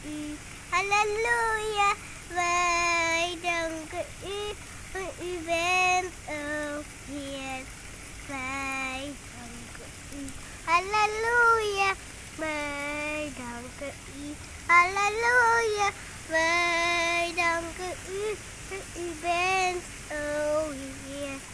y. Hallelujah, wij danken u voor u bent ook hier. Wij danken u. Halleluja, wij danken u. Halleluja, wij danken u. U bent ook hier.